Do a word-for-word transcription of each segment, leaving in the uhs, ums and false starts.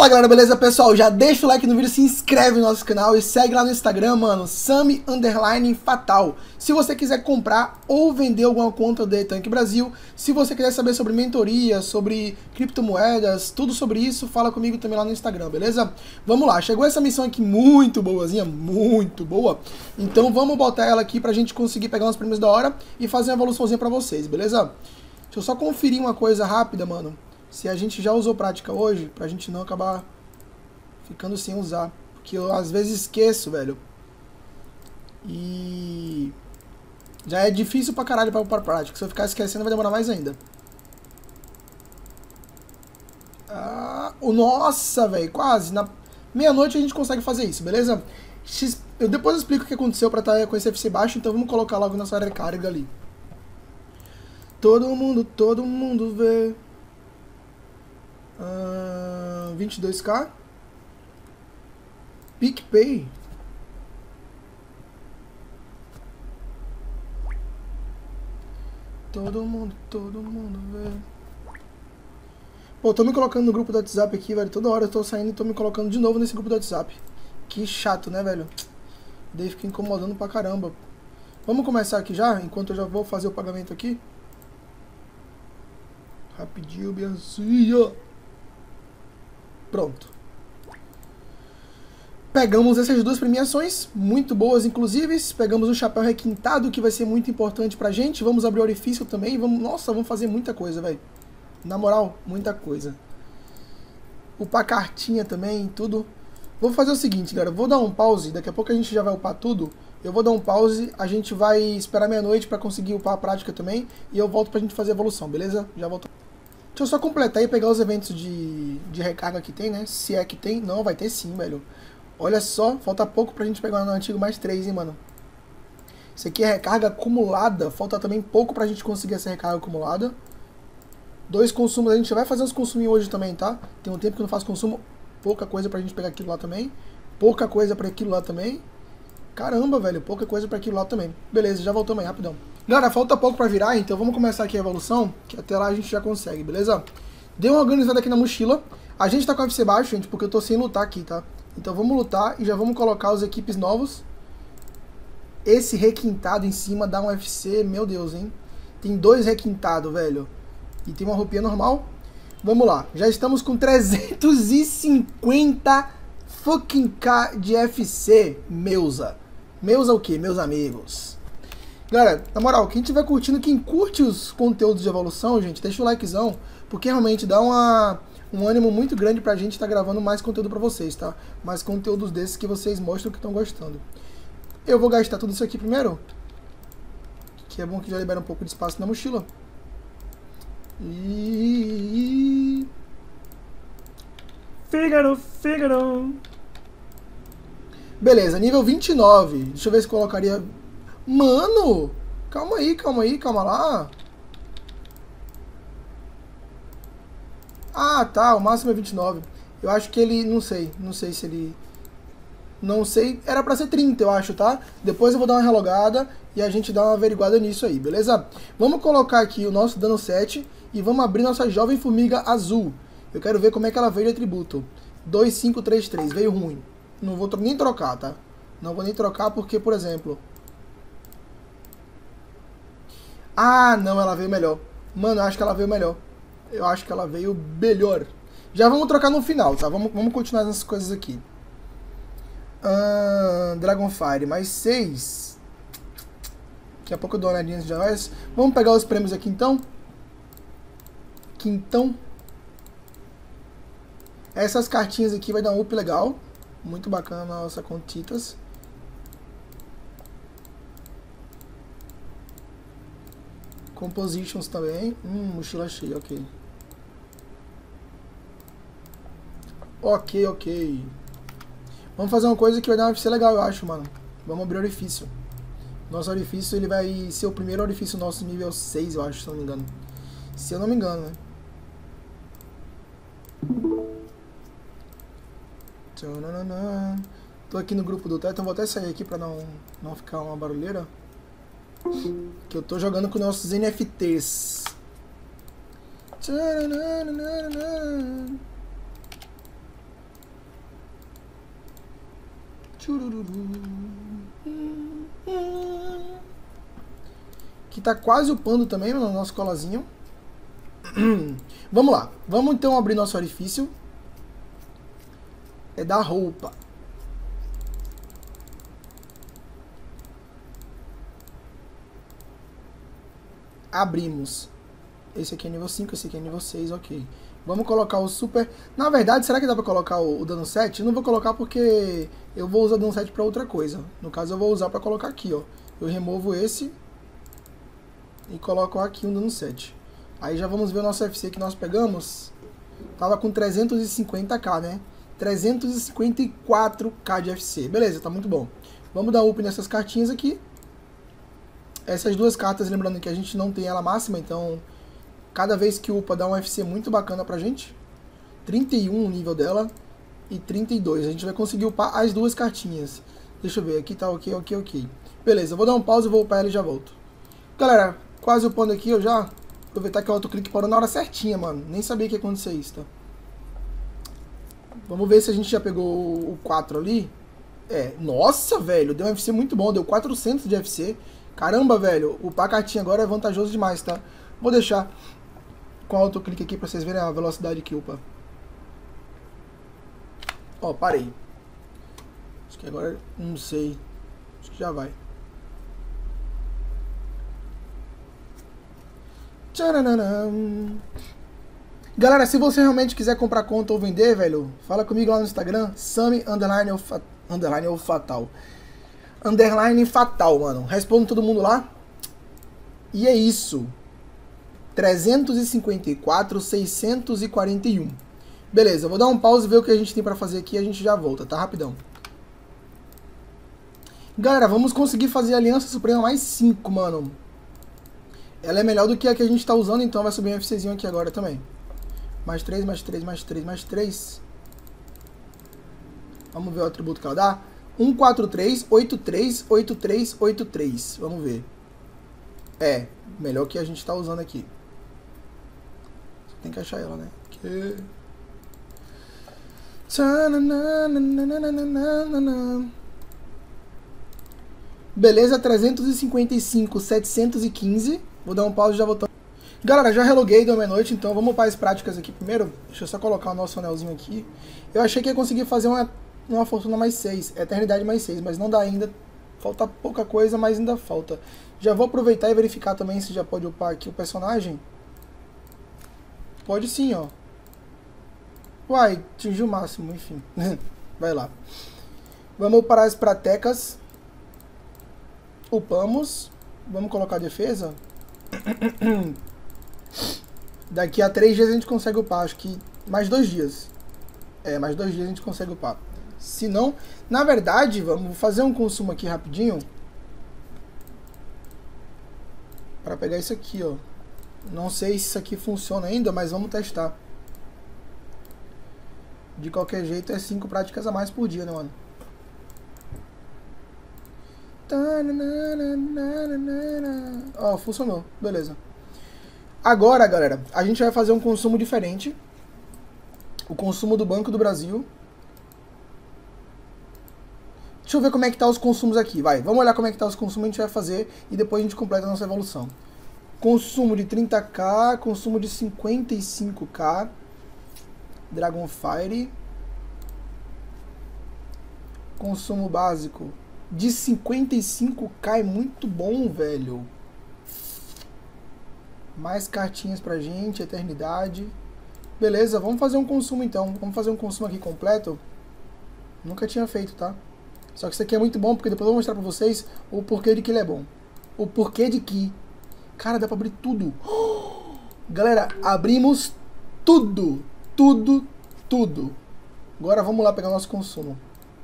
Fala galera, beleza pessoal? Já deixa o like no vídeo, se inscreve no nosso canal e segue lá no Instagram, mano, Sami underline Fatal. Se você quiser comprar ou vender alguma conta do Tank Brasil, se você quiser saber sobre mentoria, sobre criptomoedas, tudo sobre isso, fala comigo também lá no Instagram, beleza? Vamos lá, chegou essa missão aqui muito boazinha, muito boa. Então vamos botar ela aqui pra gente conseguir pegar uns prêmios da hora e fazer uma evoluçãozinha pra vocês, beleza? Deixa eu só conferir uma coisa rápida, mano. Se a gente já usou prática hoje, pra gente não acabar ficando sem usar. Porque eu às vezes esqueço, velho. E já é difícil pra caralho pra upar prática. Se eu ficar esquecendo vai demorar mais ainda. Ah, nossa, velho, quase. Na meia-noite a gente consegue fazer isso, beleza? Eu depois explico o que aconteceu pra estar com esse F C baixo, então vamos colocar logo nossa área de carga ali. Todo mundo, todo mundo vê. Uh, vinte e dois K. PicPay. Todo mundo, todo mundo, velho. Pô, tô me colocando no grupo do WhatsApp aqui, velho. Toda hora eu tô saindo e tô me colocando de novo nesse grupo do WhatsApp. Que chato, né, velho? Daí fica incomodando pra caramba. Vamos começar aqui já, enquanto eu já vou fazer o pagamento aqui. Rapidinho, Biancinha. Pronto. Pegamos essas duas premiações, muito boas inclusive. Pegamos o chapéu requintado, que vai ser muito importante pra gente. Vamos abrir o orifício também. Vamos... Nossa, vamos fazer muita coisa, velho. Na moral, muita coisa. Upar cartinha também, tudo. Vou fazer o seguinte, galera. Vou dar um pause. Daqui a pouco a gente já vai upar tudo. Eu vou dar um pause. A gente vai esperar meia-noite pra conseguir upar a prática também. E eu volto pra gente fazer a evolução, beleza? Já volto. Deixa eu só completar e pegar os eventos de, de recarga que tem, né? Se é que tem. Não, vai ter sim, velho. Olha só, falta pouco pra gente pegar no antigo mais três, hein, mano. Isso aqui é recarga acumulada. Falta também pouco pra gente conseguir essa recarga acumulada. Dois consumos. A gente vai fazer os consuminhos hoje também, tá? Tem um tempo que eu não faço consumo. Pouca coisa pra gente pegar aquilo lá também. Pouca coisa pra aquilo lá também. Caramba, velho. Pouca coisa pra aquilo lá também. Beleza, já voltamos aí, rapidão. Galera, falta pouco pra virar, então vamos começar aqui a evolução, que até lá a gente já consegue, beleza? Deu uma organizada aqui na mochila. A gente tá com o F C baixo, gente, porque eu tô sem lutar aqui, tá? Então vamos lutar e já vamos colocar os equipes novos. Esse requintado em cima dá um F C, meu Deus, hein? Tem dois requintados, velho. E tem uma roupinha normal. Vamos lá, já estamos com trezentos e cinquenta fucking K de F C, Meusa. Meusa o quê? Meus amigos. Galera, na moral, quem estiver curtindo, quem curte os conteúdos de evolução, gente, deixa o likezão, porque realmente dá uma, um ânimo muito grande pra gente estar tá gravando mais conteúdo pra vocês, tá? Mais conteúdos desses que vocês mostram que estão gostando. Eu vou gastar tudo isso aqui primeiro, que é bom que já libera um pouco de espaço na mochila. E... Fígaro, Fígaro. Beleza, nível vinte e nove. Deixa eu ver se colocaria... Mano, calma aí, calma aí, calma lá. Ah, tá, o máximo é vinte e nove. Eu acho que ele, não sei, não sei se ele... Não sei, era pra ser trinta, eu acho, tá? Depois eu vou dar uma relogada e a gente dá uma averiguada nisso aí, beleza? Vamos colocar aqui o nosso dano sete e vamos abrir nossa jovem formiga azul. Eu quero ver como é que ela veio de atributo. dois, cinco, três, três, veio ruim. Não vou nem trocar, tá? Não vou nem trocar porque, por exemplo... Ah, não, ela veio melhor. Mano, eu acho que ela veio melhor. Eu acho que ela veio melhor. Já vamos trocar no final, tá? Vamos, vamos continuar nessas coisas aqui. Uh, Dragonfire, mais seis. Daqui a pouco eu dou uma olhadinha de nós. Vamos pegar os prêmios aqui então. Quintão. Essas cartinhas aqui vai dar um up legal. Muito bacana na nossa contitas. Compositions também. Hum, mochila cheia, ok. Ok, ok. Vamos fazer uma coisa que vai dar um F C legal, eu acho, mano. Vamos abrir o orifício. Nosso orifício, ele vai ser o primeiro orifício nosso nível seis, eu acho, se eu não me engano. Se eu não me engano, né? Tô aqui no grupo do Teto, então vou até sair aqui pra não, não ficar uma barulheira. Que eu tô jogando com nossos N F Ts. Que tá quase upando também no nosso colazinho. Vamos lá. Vamos então abrir nosso orifício. É da roupa. Abrimos. Esse aqui é nível cinco, esse aqui é nível seis, ok. Vamos colocar o super... Na verdade, será que dá pra colocar o, o dano sete? Não vou colocar porque eu vou usar o dano sete pra outra coisa. No caso, eu vou usar pra colocar aqui, ó. Eu removo esse e coloco aqui um dano sete. Aí já vamos ver o nosso F C que nós pegamos. Tava com trezentos e cinquenta k, né? trezentos e cinquenta e quatro k de F C. Beleza, tá muito bom. Vamos dar up nessas cartinhas aqui. Essas duas cartas, lembrando que a gente não tem ela máxima, então cada vez que upa dá um F C muito bacana pra gente. trinta e um o nível dela e trinta e dois. A gente vai conseguir upar as duas cartinhas. Deixa eu ver, aqui tá ok, ok, ok. Beleza, eu vou dar um pause, vou upar ela e já volto. Galera, quase upando aqui, eu já... Aproveitar que o autoclick parou na hora certinha, mano. Nem sabia que ia acontecer isso, tá? Vamos ver se a gente já pegou o quatro ali. É, nossa, velho, deu um F C muito bom, deu quatrocentos de F C. Caramba, velho, upar a cartinha agora é vantajoso demais, tá? Vou deixar com o autoclick aqui pra vocês verem a velocidade que upa. Ó, parei. Acho que agora, não sei. Acho que já vai. Tcharanam. Galera, se você realmente quiser comprar conta ou vender, velho, fala comigo lá no Instagram, Sami underline ou, fa underline ou fatal. Underline fatal, mano. Respondo todo mundo lá. E é isso. trezentos e cinquenta e quatro, seiscentos e quarenta e um. Beleza, eu vou dar um pause e ver o que a gente tem pra fazer aqui e a gente já volta, tá? Rapidão. Galera, vamos conseguir fazer a Aliança Suprema mais cinco, mano. Ela é melhor do que a que a gente tá usando, então vai subir um FCzinho aqui agora também. Mais três, mais três, mais três, mais três. Vamos ver o atributo que ela dá. um, quatro, três, oito, três, oito, três, oito, três. Vamos ver. É, melhor que a gente tá usando aqui. Tem que achar ela, né? Que... Beleza, trezentos e cinquenta e cinco, setecentos e quinze. Vou dar um pause e já voltamos. Galera, já reloguei, deu meia-noite, então vamos para as práticas aqui primeiro. Deixa eu só colocar o nosso anelzinho aqui. Eu achei que ia conseguir fazer uma, uma fortuna mais seis, eternidade mais seis, mas não dá ainda. Falta pouca coisa, mas ainda falta. Já vou aproveitar e verificar também se já pode upar aqui o personagem. Pode sim, ó. Uai, atingiu o máximo, enfim. Vai lá. Vamos para as pratecas. Upamos. Vamos colocar a defesa. Daqui a três dias a gente consegue upar. Acho que mais dois dias. É, mais dois dias a gente consegue upar. Se não, na verdade, vamos fazer um consumo aqui rapidinho. Para pegar isso aqui, ó. Não sei se isso aqui funciona ainda, mas vamos testar. De qualquer jeito, é cinco práticas a mais por dia, né, mano? Ó, oh, funcionou. Beleza. Agora, galera, a gente vai fazer um consumo diferente. O consumo do Banco do Brasil. Deixa eu ver como é que tá os consumos aqui. Vai, vamos olhar como é que tá os consumos, a gente vai fazer e depois a gente completa a nossa evolução. Consumo de trinta k, consumo de cinquenta e cinco k. Dragonfire. Consumo básico de cinquenta e cinco k é muito bom, velho. Mais cartinhas pra gente, eternidade. Beleza, vamos fazer um consumo então. Vamos fazer um consumo aqui completo. Nunca tinha feito, tá? Só que isso aqui é muito bom, porque depois eu vou mostrar pra vocês o porquê de que ele é bom. O porquê de que... Cara, dá pra abrir tudo. Galera, abrimos tudo. Tudo, tudo. Agora vamos lá pegar o nosso consumo.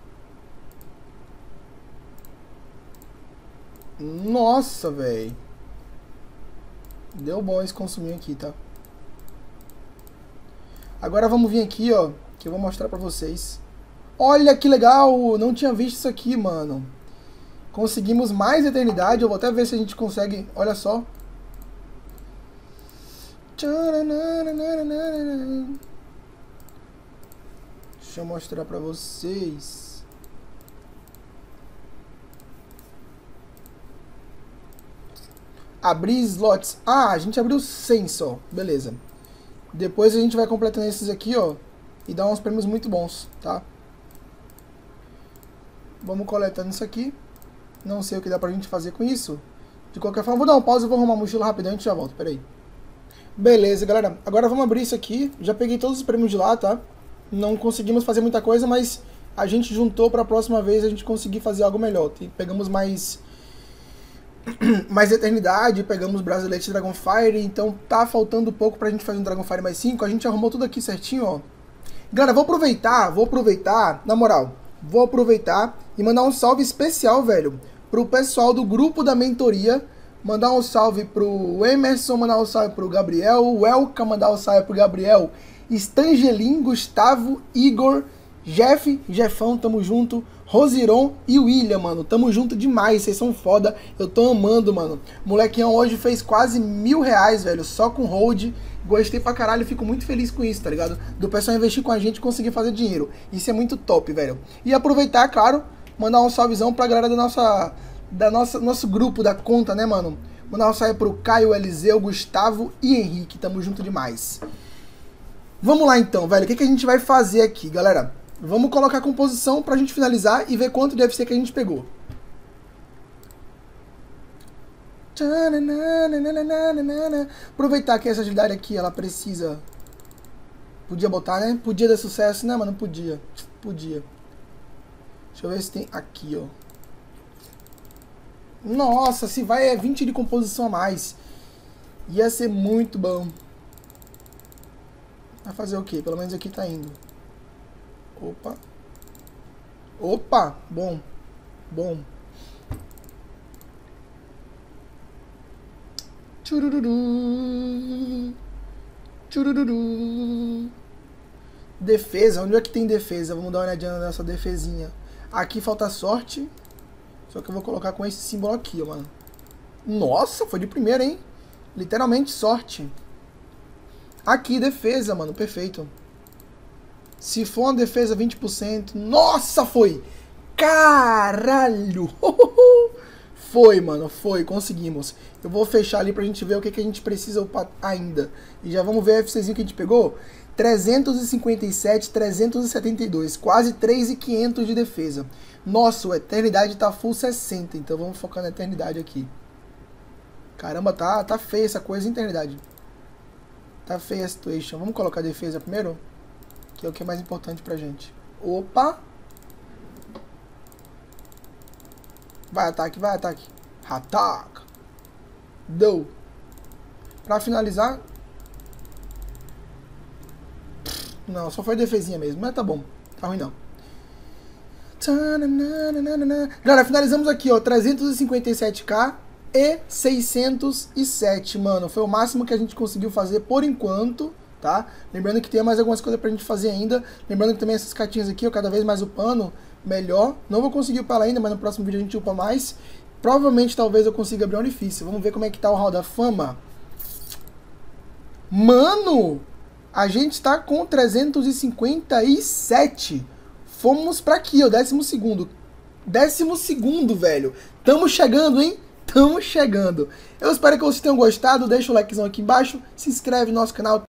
Nossa, velho. Deu bom esse consuminho aqui, tá? Agora vamos vir aqui, ó, que eu vou mostrar pra vocês. Olha que legal! Não tinha visto isso aqui, mano. Conseguimos mais eternidade. Eu vou até ver se a gente consegue. Olha só. Deixa eu mostrar pra vocês. Abrir slots. Ah, a gente abriu cem só. Beleza. Depois a gente vai completando esses aqui, ó. E dá uns prêmios muito bons, tá? Vamos coletando isso aqui. Não sei o que dá pra gente fazer com isso. De qualquer forma, vou dar um pause e vou arrumar a mochila rapidão e a gente já volta. Pera aí. Beleza, galera. Agora vamos abrir isso aqui. Já peguei todos os prêmios de lá, tá? Não conseguimos fazer muita coisa, mas a gente juntou pra próxima vez a gente conseguir fazer algo melhor. Pegamos mais... mais eternidade, pegamos Bracelete Dragonfire, então tá faltando pouco pra gente fazer um Dragonfire mais cinco. A gente arrumou tudo aqui certinho, ó. Galera, vou aproveitar, vou aproveitar, na moral, vou aproveitar e mandar um salve especial, velho, pro pessoal do grupo da mentoria. Mandar um salve pro Emerson, mandar um salve pro Gabriel, o Elka, mandar um salve pro Gabriel, Stangelin, Gustavo, Igor, Jeff, Jeffão, tamo junto, Rosiron e William, mano, tamo junto demais, vocês são foda, eu tô amando, mano. Molequinho hoje fez quase mil reais, velho, só com hold, gostei pra caralho, fico muito feliz com isso, tá ligado? Do pessoal investir com a gente e conseguir fazer dinheiro, isso é muito top, velho. E aproveitar, claro, mandar um salvezão pra galera da nossa, da nossa, nosso grupo, da conta, né, mano? Mandar um salve pro Caio, Eliseu, Gustavo e Henrique, tamo junto demais. Vamos lá então, velho, o que, que a gente vai fazer aqui, galera? Vamos colocar a composição pra gente finalizar e ver quanto deve ser que a gente pegou. Aproveitar que essa agilidade aqui, ela precisa... Podia botar, né? Podia dar sucesso, né, mano? Podia. Podia. Deixa eu ver se tem aqui, ó. Nossa, se vai é vinte de composição a mais. Ia ser muito bom. Vai fazer o quê? Pelo menos aqui tá indo. Opa. Opa! Bom. Bom. Tchurururu. Tchurururu. Defesa. Onde é que tem defesa? Vamos dar uma olhadinha nessa defesinha. Aqui falta sorte. Só que eu vou colocar com esse símbolo aqui, ó, mano. Nossa, foi de primeira, hein? Literalmente sorte. Aqui, defesa, mano. Perfeito. Se for uma defesa vinte por cento... Nossa, foi! Caralho! Foi, mano. Foi. Conseguimos. Eu vou fechar ali pra gente ver o que, que a gente precisa upar ainda. E já vamos ver o FCzinho que a gente pegou. trezentos e cinquenta e sete, trezentos e setenta e dois. Quase três mil e quinhentos de defesa. Nossa, o Eternidade tá full sessenta. Então vamos focar na Eternidade aqui. Caramba, tá, tá feia essa coisa, Eternidade. Tá feia a situation. Vamos colocar a defesa primeiro? Que é o que é mais importante pra gente. Opa! Vai, ataque, vai, ataque. Ataque! Dou. Pra finalizar... Não, só foi defesinha mesmo, mas tá bom. Tá ruim não. Galera, finalizamos aqui, ó. trezentos e cinquenta e sete k e seiscentos e sete, mano. Foi o máximo que a gente conseguiu fazer por enquanto. Tá? Lembrando que tem mais algumas coisas pra gente fazer ainda. Lembrando que também essas cartinhas aqui, ó, cada vez mais upando, melhor. Não vou conseguir upar ela ainda, mas no próximo vídeo a gente upa mais. Provavelmente, talvez eu consiga abrir um orifício. Vamos ver como é que tá o Hall da Fama. Mano! A gente tá com trezentos e cinquenta e sete. Fomos pra aqui, ó, décimo segundo. Décimo segundo, velho. Tamo chegando, hein? Tamo chegando. Eu espero que vocês tenham gostado. Deixa o likezão aqui embaixo. Se inscreve no nosso canal.